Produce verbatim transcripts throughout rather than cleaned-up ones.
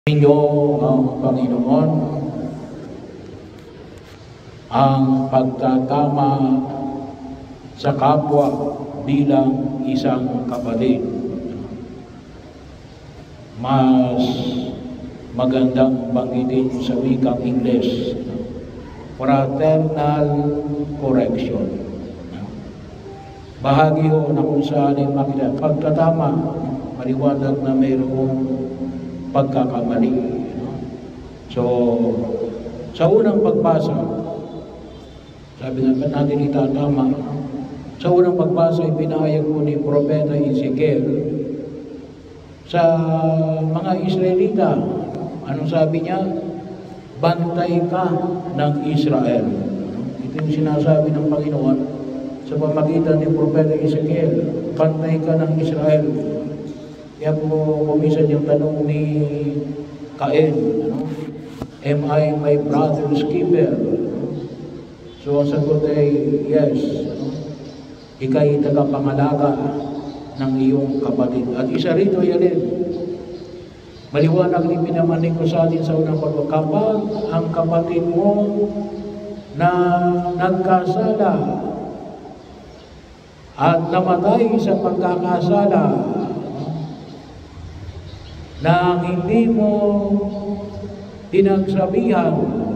Inyo ang Panginoon ang pagtatama sa kapwa bilang isang kapatid. Mas magandang banggitin sa wikang Ingles, fraternal correction. Bahagi ho na kung saan ay makita pagtatama, maliwanag na mayroong pagkakamali. So, sa unang pagbasa, sabi nga natin itatama, sa unang pagbasa ay pinahayag po ni Propeta Ezekiel sa mga Israelita. Anong sabi niya? Bantay ka ng Israel. Ito yung sinasabi ng Panginoon sa pamagitan ni Propeta Ezekiel. Bantay ka ng Israel. Kaya po kumisan yung tanong ni Cain, ano? Am I my brother's keeper? So ang sagot ay yes. Ano? Ika'y tagapangalaga ng iyong kapatid. At isa rito yan rin. Maliwanag din pinamanig ko sa atin sa unang pagbabago. Kapag ang kapatid mo na nagkasala at namatay sa pagkakasala, na hindi mo pinagsabihan,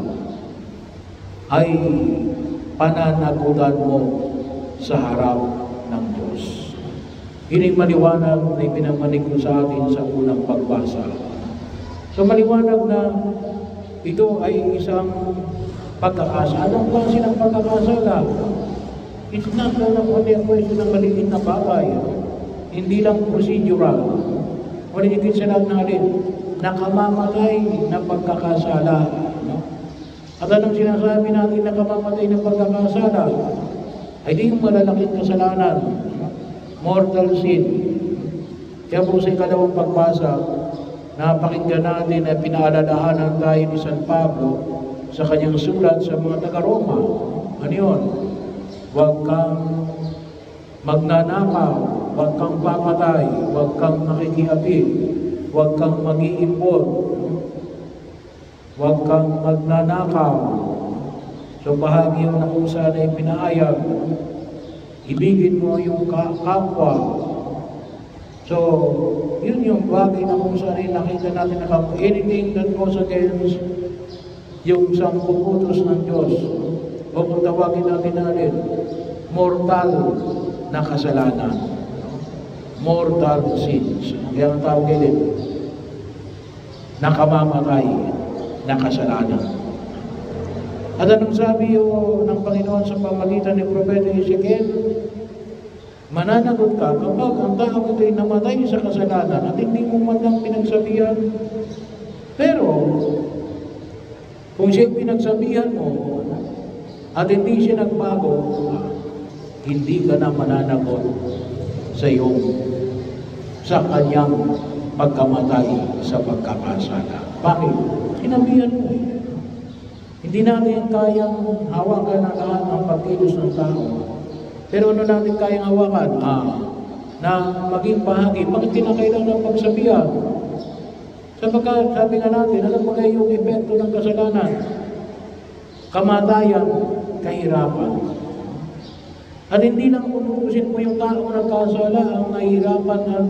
ay pananagutan mo sa harap ng Diyos. Yun maliwanag na pinamanig ko sa atin sa unang pagbasa. So maliwanag na ito ay isang pagkakasala. Anong klase ng pagkakasala? It's not only a question ng maliit na bagay. Hindi lang procedural. Wala higit sa lahat natin, nakamamatay na pagkakasala. No? At anong sinasabi natin nakamamatay na pagkakasala? Ay di yung malalaking kasalanan. Mortal sin. Kaya po sa ikalawang pagbasa, napakinggan natin na pinaalalahanan tayo ni San Pablo sa kanyang sulat sa mga taga-Roma. Ano yun? Huwag kang magnanakaw, huwag kang papatay, huwag kang makikiapid, huwag kang mag-iimpon, huwag kang magnanakaw. So bahagi yun na kung saan ay pinahayag, ibigin mo yung kapwa. So, yun yung bagay na kung saan ay nakita natin na kapwa. Anything that goes against yung sampung utos ng Diyos, o kung tawagin natin natin, mortal na kasalanan. Mortal sins. Kaya ang tawag din, nakamamatay na kasalanan. At anong sabi yun ng Panginoon sa pamagitan ni Propeta Ezekiel? Mananagot ka kapag ang tao ito'y namatay sa kasalanan at hindi mo man lang pinagsabihan. Pero, kung siya'y pinagsabihan mo at hindi siya nagbago, hindi ka na mananagot sa iyong, sa kanyang pagkamatay sa pagkakasala. Bakit? Sinabihan mo eh. Hindi natin kayang hawakan ang lahat ng pagkilos ng tao. Pero ano natin kayang hawakan? Ah, na maging bahagi. Bakit kinakailangan ng pagsabihan? Sapagkat sabi nga natin, alam mo kayo yung epekto ng kasalanan? Kamatayan, kahirapan. At hindi lang unuusin mo yung taong nagkasala ang nahihirapan at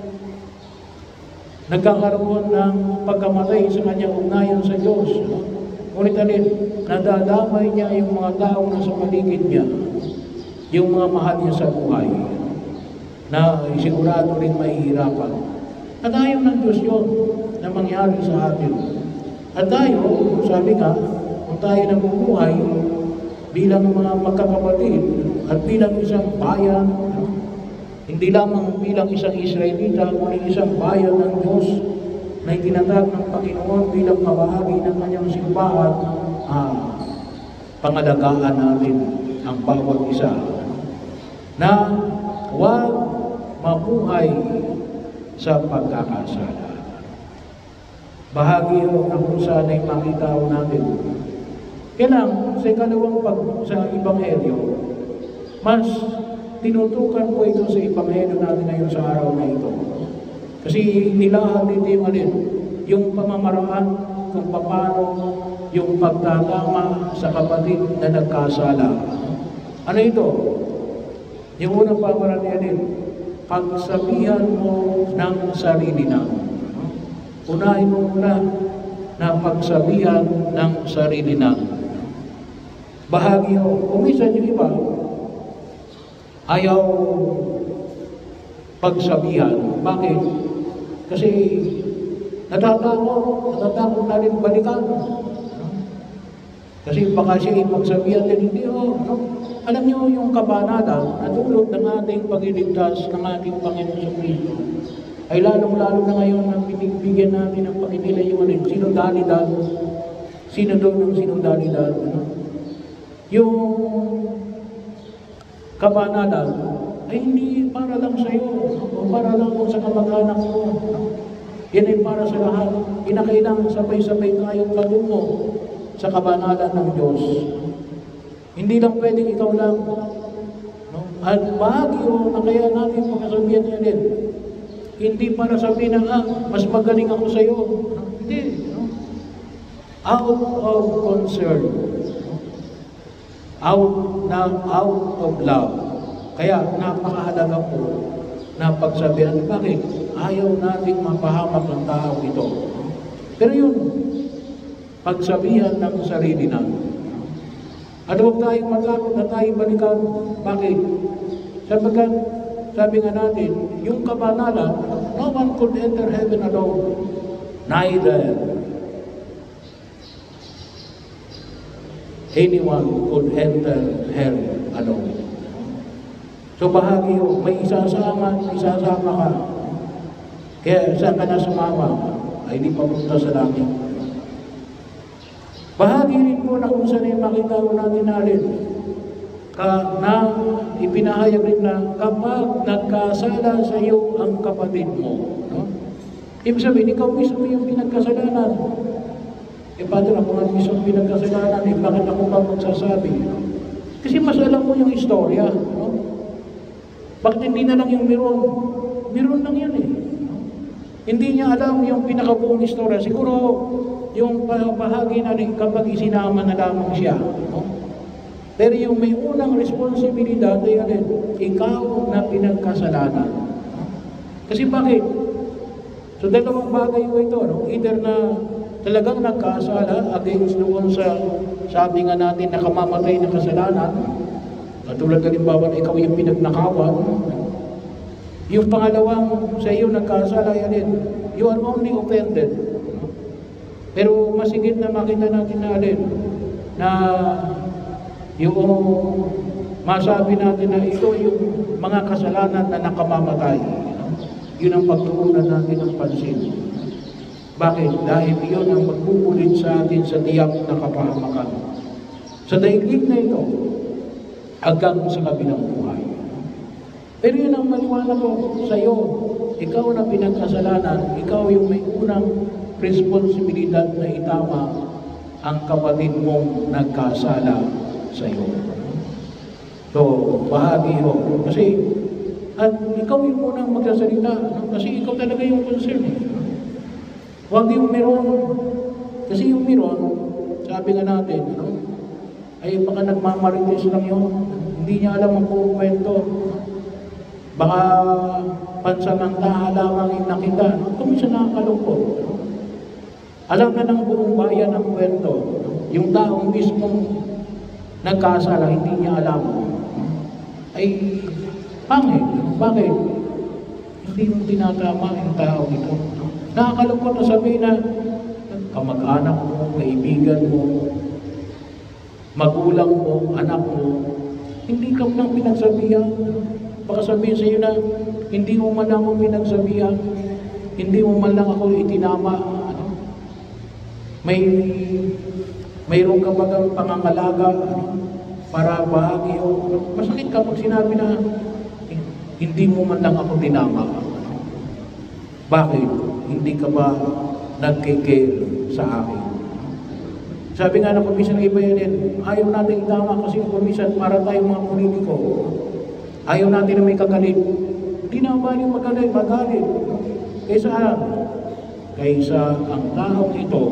nagkakaroon ng pagkamatay sa kanyang ugnayan sa Diyos. Ngunit alin, nadadamay niya yung mga taong nasa paligid niya, yung mga mahal niya sa buhay, na sigurado rin mahihirapan. At ayaw ng Diyos yun na mangyari sa atin. At tayo, sabi nga, kung tayo nabubuhay bilang mga magkakapatid at bilang isang bayan, hindi lamang bilang isang Israelita, kundi isang bayan ng Diyos na itinatag ng Panginoon bilang kabahagi ng kanyang simbahan, ah, pangalagaan natin ang bawat isa na huwag mabuhay sa pagkakasala. Bahagi o na kung saan ay makita natin. Kaya lang, sa ikalawang pag sa Ebanghelyo, mas tinutukan ko ito sa Ebanghelyo natin ngayon sa araw na ito. Kasi nilahad dito yung alin, yung pamamaraan kung paano yung pagtatama sa kapatid na nagkasala. Ano ito? Yung unang pamaraan din, pagsabihan mo ng sarili na. Unahin mo muna na pagsabihan ng sarili na. Bahagi ho. Kung minsan yung iba, ayaw pagsabihan. Bakit? Kasi natatakot, natatakot na rin balikan. Kasi baka siya ipagsabihan din, hindi ho. No? Alam niyo yung kabanata na dulot ng ating pagliligtas ng ating Panginoon sa Kristo ay lalong-lalo na ngayon na pinigbigyan natin ng pagkinilayuan, sinodalidad. Sino doon ang sinodalidad? Ano? Yung kabanata ay hindi para lang sa iyo o para lang sa kamag-anak mo. Yan ay para sa lahat. Kinakailangan sabay-sabay tayong patungo sa kabanata ng Diyos. Hindi lang pwedeng ikaw lang. No? At bahagi o na kaya natin pagkasabihan niya din. Hindi para sabihin na, ah, mas magaling ako sa iyo. Hindi. No? Out of concern. No? Out, na, out of love. Kaya napakahalaga po na pagsabihan. Bakit? Ayaw nating mapahamak ng tao ito. Pero yun, pagsabihan ng sarili natin. At huwag tayong matakot na tayong balikan. Bakit? Sapagkat, sabi nga natin, yung kabanalan, no one could enter heaven alone. Neither anyone could enter hell alone. So bahagi yun, may isasama, isasama ka. Kaya saan ka na sumama, ay di papunta sa langit. Bahagi rin po na kung saan ay makita ko natin natin ka, na ipinahayag rin na kapag nagkasala sa iyo ang kapatid mo. No? Ibig sabihin, ikaw mismo yung pinagkasalanan. E Padre, ako nga mismo pinagkasalanan, eh bakit ako ba magsasabi? No? Kasi mas alam mo yung istorya. No? Bakit hindi na lang yung meron? Meron lang yan eh. No? Hindi niya alam yung pinakabuong istorya. Siguro, yung bahagi na rin kapag isinama na lamang siya. No? Pero yung may unang responsibilidad ay alin, ikaw na pinagkasalanan. No? Kasi bakit? So dalawang bagay ko ito. No? Either na talagang nagkasala against doon sa sabi nga natin na kamamatay na kasalanan, katulad halimbawa na ikaw yung pinagnakawan. Yung pangalawang sa iyo nagkasala ay alin, you are only offended. Pero masigit na makita natin na alin, na yung masabi natin na ito yung mga kasalanan na nakamamatay. Yun ang pagtuunan natin ng pansin. Bakit? Dahil yun ang magbubulit sa atin sa tiyak na kapahamakan. Sa daigdig na ito, hanggang sa kabilang buhay. Pero yun ang maliwanag ko sa iyo. Ikaw na pinagkasalanan, ikaw yung may unang responsibilidad na itama ang kapatid mong nagkasala sa iyo. So, bahagi ho. Kasi, at ikaw yung unang magsasalita. Kasi ikaw talaga yung concern. Eh. Huwag yung meron. Kasi yung meron, sabi nga natin, ano, ay baka nagmamarites lang yun. Hindi niya alam ang buong kwento. Baka pansamantala lamang yung nakita. Kung siya nakakalungkot. Alam na ng buong bayan ang kwento. Yung taong mismong nagkasala, hindi niya alam. Ay, pangit. Bakit? Hindi mo tinatama yung tao ito. Nakakalungkot na sabihin na kamag-anak mo, kaibigan mo, magulang mo, anak mo, hindi ka nang pinagsabihan. Baka sabihin sa iyo na, hindi mo man lang ako pinagsabihan, hindi mo man lang ako itinama. Ano? May, mayroon ka bagang pangangalaga, ano? Para bahagi o masakit ka pag sinabi na, hindi mo man lang ako tinama. Ano? Bakit? Hindi ka ba nagkikare sa akin? Sabi nga na komisyon ng iba yan, ayaw natin itama kasi komisyon para tayong mga politiko. Ayaw natin na may kagalit. Hindi na ba yung magalit, magalit. Kaysa kaysa ang taong ito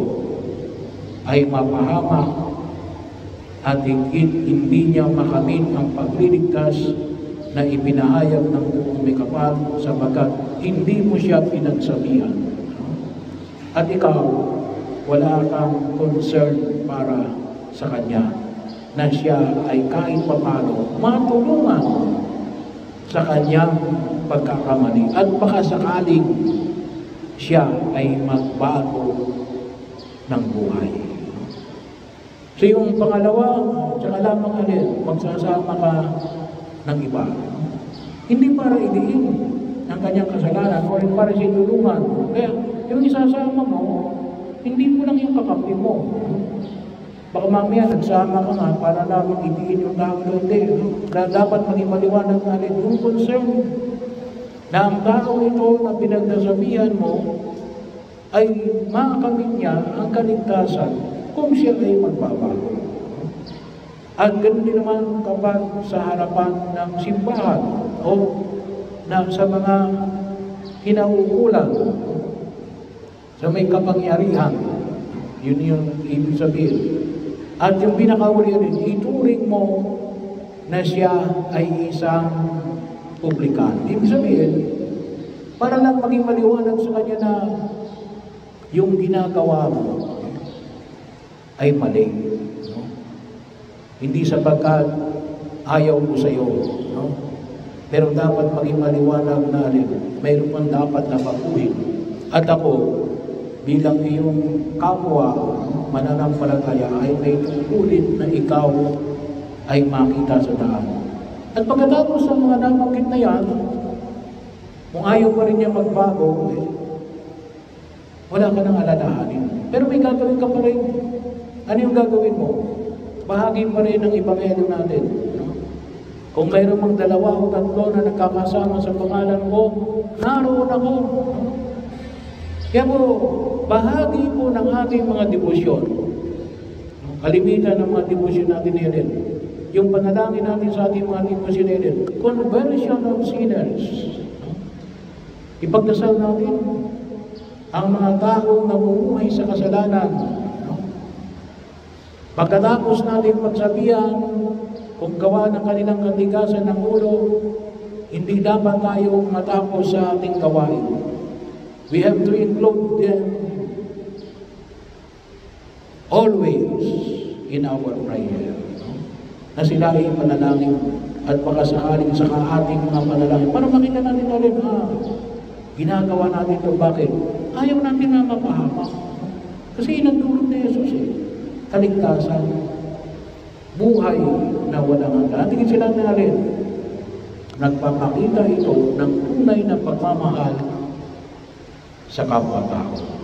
ay mapahamak at higit hindi niya makamit ang pagliligtas na ipinahayag ng buong may kapal sapagkat hindi mo siya pinagsabihan. At ikaw, wala kang concern para sa kanya na siya ay kahit papano matulungan sa kanyang pagkakamali at baka sakaling siya ay magbago ng buhay. So yung pangalawa, tsaka lamang alin, magsasama ka ng iba. Hindi para iliin ang kanyang kasalanan o para sinulungan. Kaya yung isasama mo, hindi mo lang yung kakampi mo. Baka mamaya nagsama ka nga para lamang itiin yung tao doon. Na dapat maging maliwanag natin yung concern na ang tao ito na pinagdasabihan mo ay makakamit niya ang kaligtasan kung siya ay magbabago. At ganoon din naman kapag sa harapan ng simbahan o na sa mga kinaukulan sa may kapangyarihan, yun yung ibig sabihin. At yung pinakauli rin, ituring mo na siya ay isang publikan. Ibig sabihin, para lang maging maliwanag sa kanya na yung ginagawa mo ay mali. No? Hindi sapagkat ayaw ko sa iyo. No? Pero dapat maging maliwanag na rin, mayroon pang dapat na baguhin. At ako, bilang iyong kapwa, mananampalataya, ay may tungkulin na ikaw ay makita sa daan. At pagkatapos ng mga nabanggit na yan, kung ayaw pa rin niya magbago, eh, wala ka nang alalahanin. Pero may gagawin ka pa rin. Ano yung gagawin mo? Bahagi pa rin ng ebanghelyo natin. No? Kung mayroon mang dalawa o tatlo na nagkakasama sa pangalan ko, naroon ako. No? Kaya po, bahagi po ng ating mga debosyon. Kalimitan ng mga debosyon natin nilin. Yung panalangin natin sa ating mga debosyon nilin. Conversion of sinners. No? Ipagdasal natin ang mga taong namumuhay sa kasalanan. No? Pagkatapos natin magsabihan kung gawa ng kanilang katigasan ng ulo, hindi dapat tayong matapos sa ating gawain. We have to include them always in our prayer. No? Na sila ay panalangin at baka sakaling sa ating mga panalangin para makita natin ulit, ah, ginagawa natin ito. Bakit? Ayaw natin na mapahamak. Kasi inagdulog na Jesus eh. Kaligtasan. Buhay na walang hanggan. Tingin sila na rin. Nagpapakita ito ng tunay na pagmamahal sa kapwa-tao.